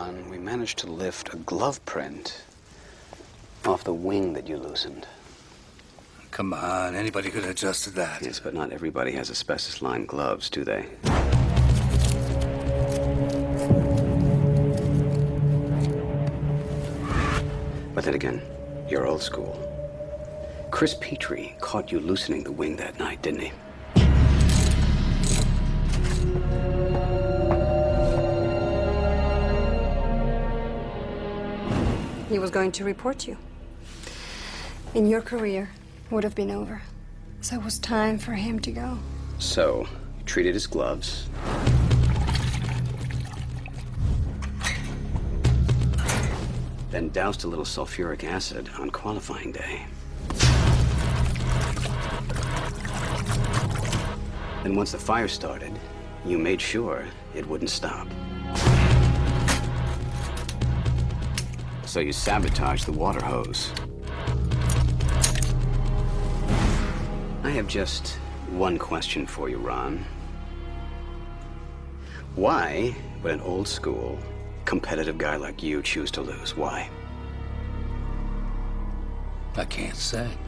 Ron, we managed to lift a glove print off the wing that you loosened. Come on, anybody could have adjusted that. Yes, but not everybody has asbestos-lined gloves, do they? But then again, you're old school. Chris Petrie caught you loosening the wing that night, didn't he? He was going to report you. And your career would have been over. So it was time for him to go. So, you treated his gloves. Then doused a little sulfuric acid on qualifying day. Then once the fire started, you made sure it wouldn't stop. So you sabotaged the water hose. I have just one question for you, Ron. Why would an old school, competitive guy like you choose to lose? Why? I can't say.